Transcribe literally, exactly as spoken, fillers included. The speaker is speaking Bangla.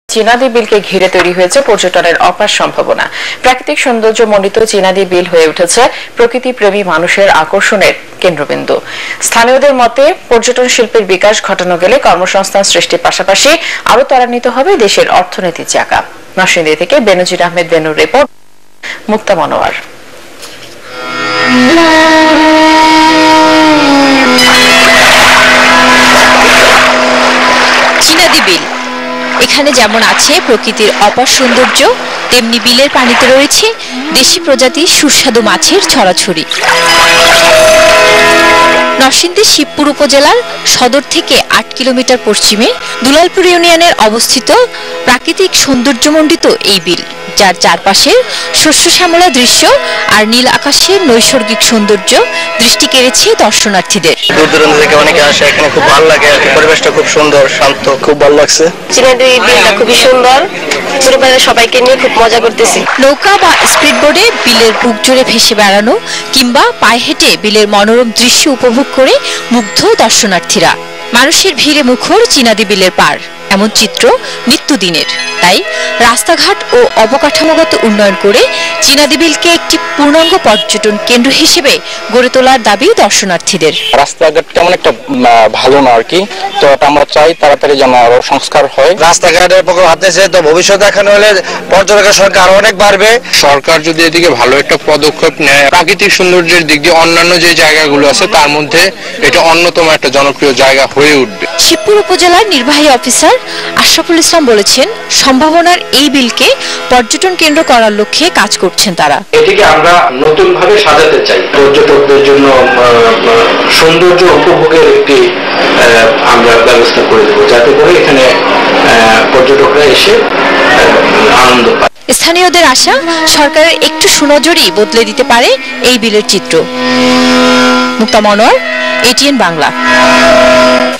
চীনাদি বিলকে ঘিরে তৈরি হয়েছে পর্যটনের অপার সম্ভাবনা। প্রাকৃতিক সৌন্দর্য মণ্ডিত চীনাদি বিল হয়ে উঠেছে প্রকৃতি প্রেমী মানুষের আকর্ষণের কেন্দ্রবিন্দু। স্থানীয়দের মতে পর্যটন শিল্পের বিকাশ ঘটানো গেলে কর্মসংস্থান সৃষ্টির পাশাপাশি আরো ত্বরান্বিত হবে দেশের অর্থনীতির চাকা। নরসিংদী থেকে বেনজির আহমেদ বেনুর রিপোর্ট, মুক্তা মনোয়ার। চীনাদি বিল, এখানে যেমন আছে প্রকৃতির অপার সৌন্দর্য, তেমনি বিলের পানিতে রয়েছে দেশি প্রজাতির সুস্বাদু মাছের ছড়াছড়ি। নরসিংদী শিবপুর উপজেলার সদর থেকে আট কিলোমিটার পশ্চিমে দুলালপুর ইউনিয়নের অবস্থিত প্রাকৃতিক সৌন্দর্যমণ্ডিত এই বিল, যার চারপাশের শস্য শ্যামলা দৃশ্য আর নীল আকাশের নৈসর্গিক সৌন্দর্য দৃষ্টি কেড়েছে দর্শনার্থীদের। দূর দূরান্ত থেকে অনেকে আসে, এখানে খুব ভালো লাগে, পরিবেশটা খুব সুন্দর শান্ত, খুব ভালো লাগছে। চীনাদি বিলটা খুবই সুন্দর, পরিবারের সবাইকে নিয়ে খুব মজা করতেছি। নৌকা বা স্পিড বোর্ডে বিলের বুক জুড়ে ভেসে বেড়ানো কিংবা পায়ে হেঁটে বিলের মনোরম দৃশ্য উপভোগ করে মুগ্ধ দর্শনার্থীরা। মানুষের ভিড়ে মুখর চীনাদি বিলের পার, এমন চিত্র নিত্যদিনের। তাই রাস্তাঘাট ও অবকাঠামোগত উন্নয়ন করে চীনাদি বিলকে একটি পূর্ণাঙ্গ পর্যটন কেন্দ্র হিসেবে গড়ে তোলার দাবি দর্শনার্থীদের। রাস্তাঘাট তেমন একটা ভালো না আর কি, তো আমরা চাই তাড়াতাড়ি যেন আরো সংস্কার হয়। রাস্তাঘাটের পক্ষ হাতেছে, তো ভবিষ্যৎ দেখানো হলে পর্যটকের সংখ্যা আরো অনেক বাড়বে। সরকার যদি এদিকে ভালো একটা পদক্ষেপ নেয়, প্রাকৃতিক সৌন্দর্যের দিক দিয়ে অন্যান্য যে জায়গাগুলো আছে তার মধ্যে এটা অন্যতম একটা জনপ্রিয় জায়গা হয়ে উঠবে। শিবপুর উপজেলার নির্বাহী অফিসার আশরাফুল ইসলাম বলেছেন, সম্ভাবনার এই বিলকে পর্যটন কেন্দ্র করার লক্ষ্যে কাজ করছেন তারা। এটিকে আমরা নতুন ভাবে সাজাতে চাই, পর্যটকদের জন্য সৌন্দর্য উপভোগের একটি আমরা ব্যবস্থা করে দেবো, যাতে করে এখানে পর্যটকরা এসে আনন্দ পায়। স্থানীয়দের আশা, সরকারের একটু সুনজরই বদলে দিতে পারে এই বিলের চিত্র। মুক্তা মনোয়ার, এটিএন বাংলা।